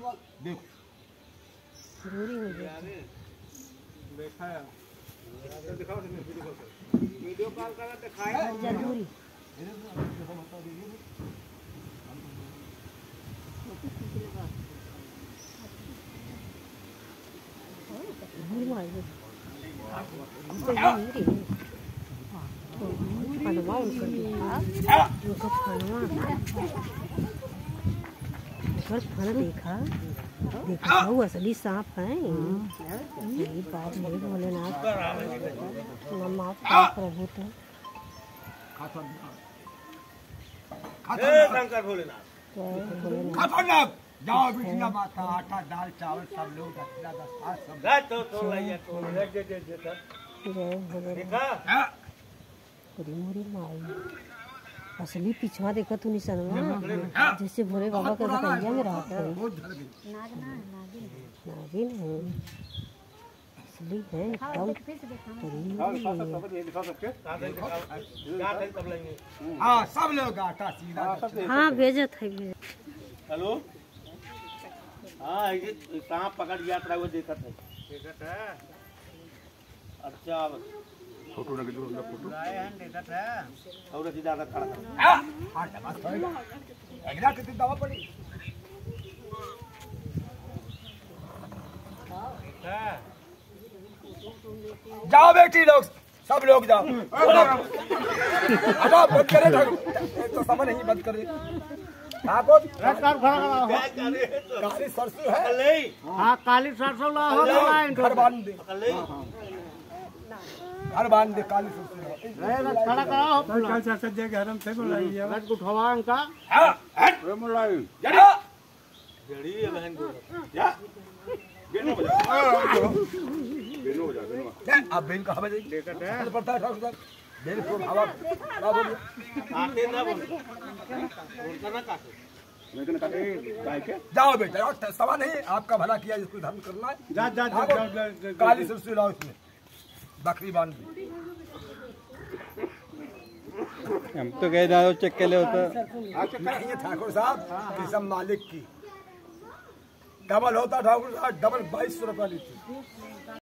देखो जरूरी हो गया देखा है दिखाओ वीडियो कॉल करा दिखाए जरूरी देखा देखा वो असली सांप है। बाप रे भोलेनाथ नमः प्रभु तो शंकर भोलेनाथ जाओ बिटिया माता आटा दाल चावल सब लोग मुरी माई असली पिछवा देखा तू निशान जैसे भोले बाबा के बताइया में रहा था नागिन है असली है हाँ सब लोग आटा सीधा हाँ भेजत है हेलो हाँ सांप पकड़ यात्रा वो देखत है अच्छा फोटो लगे जो फोटो आए हैं देखत है और सीधा खड़ा हां बस अगला कितनी दवा पड़ी जाओ बेटी लोग सब लोग जाओ हटाओ बंद करे तो समझ नहीं बंद करे काली सरसों है हाँ काली सरसों ला हो घर बांध दे घर बांध दे काली सरसों खड़ा कराओ कल सज्जे के हरम से बुलाइए रत को ठवान का हट मुलाई जड़ा जड़ी बहन को या बेनो बजा बेनो बजा अब बेन का हवा लेकर है पड़ता है ठाकुर साहब बेन को हवा खराब हो गया आते ना बोल बोलता ना काटे लेकिन काटे गाय के जाओ बेटा सवा नहीं आपका भला किया जिसको धर्म करना है जा जा काली सरसों लाओ इसमें बकरी बांध दो हम तो कह रहे हो चेक के लिए होता है ठाकुर साहब सब मालिक की डबल होता ठाकुर साहब डबल 2200 रुपया लेते